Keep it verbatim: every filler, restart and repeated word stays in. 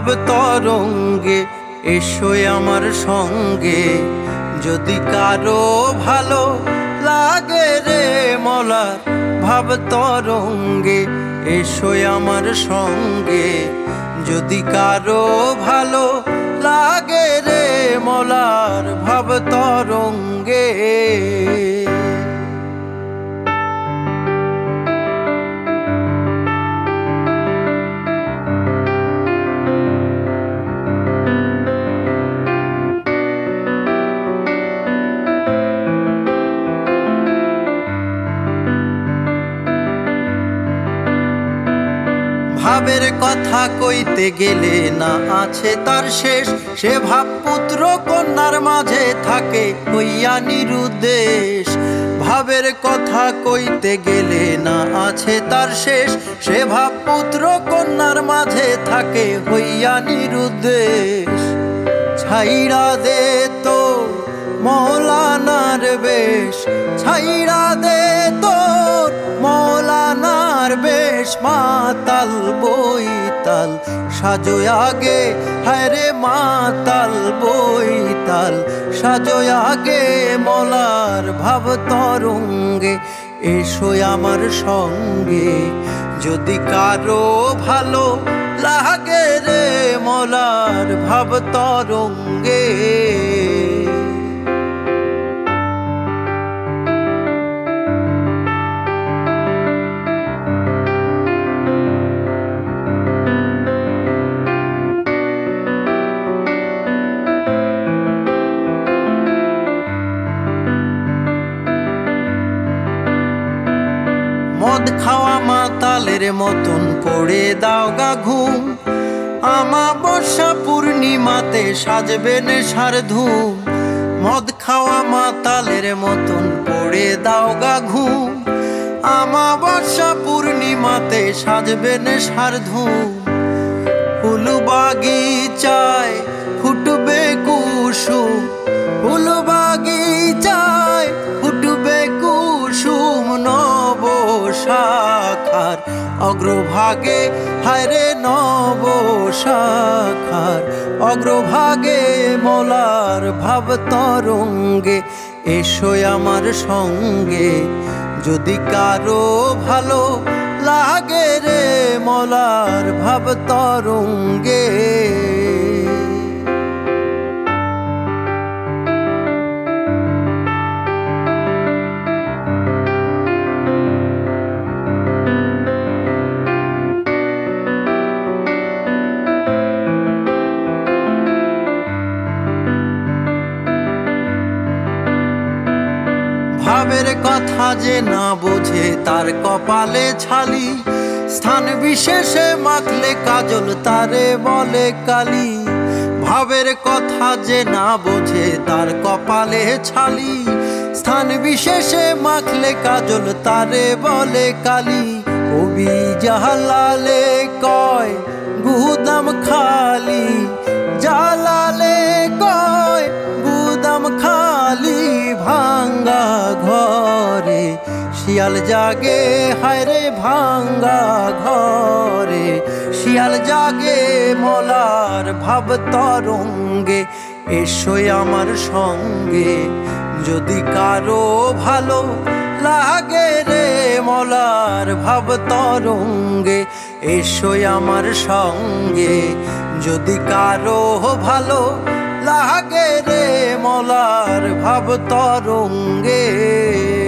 ভাব তরঙ্গে এসো আমার সঙ্গে। যদি কারো ভালো লাগে রে মলার ভাব তরঙ্গে এসো আমার সঙ্গে। যদি কারো ভালো লাগে রে মলার ভাব তরঙ্গে। ভাবের কথা কইতে গেলে না আছে তার শেষ, সে ভাব পুত্র কন্যার মাঝে থাকে হইয়া নিরুদ্দেশ। ভাবের কথা কইতে গেলে না আছে তার শেষ, সে ভাব পুত্র কন্যার মাঝে থাকে হইয়া নিরুদ্দেশ। ছাইড়া দে তো মৌলানার বেশ, ছাইড়া দে তোর মৌলানার বেশ। মাতাল বইতাল সাজোয় আগে, হায় রে মাতাল বইতাল সাজোয় আগে মলার ভাব তরঙ্গে এসো আমার সঙ্গে। যদি কারো ভালো লাগে রে মলার ভাব তরঙ্গে। মদ খাওয়া মাতালের মতন পড়ে দাও গা ঘুম, আমাবস্যা পূর্ণিমাতে সাজবে নেশার ধুম। মদ খাওয়া মাতালের মতন পড়ে দাও গা ঘুম, আমাবস্যা পূর্ণিমাতে সাজবে নেশার ধুম। ফুল বাগিচায় ফুটবে কুসুম, ফুল বাগিচায় ফুটবে কুসুম। নব শাখার অগ্রভাগে, হায় রে নব শাখার অগ্রভাগে মলার ভাব তরঙ্গে এসো আমার সঙ্গে। যদি কারো ভালো লাগে রে মলার ভাব তরঙ্গে। ভাবের কথা যে না বোঝে তার কপালে ছালি, স্থান বিশেষে মাখলে কাজল তারে বলে কালি। ভাবের কথা যে না বোঝে তার কপালে ছালি, স্থান বিশেষে মাখলে কাজল তারে বলে কালি। কবি জালালে কয় গুদাম খালি, জালালে কয় গুদাম খালি। ভাঙ্গা ঘরে শিয়াল জাগে, হায় রে ভাঙ্গা ঘরে শিয়াল জাগে মলার ভাব তরঙ্গে এসো আমার সঙ্গে। যদি কারো ভালো লাগে রে মলার ভাব তরঙ্গে এসো আমার সঙ্গে। যদি কারো ভালো লাগে রে মলার ভাব তরঙ্গে।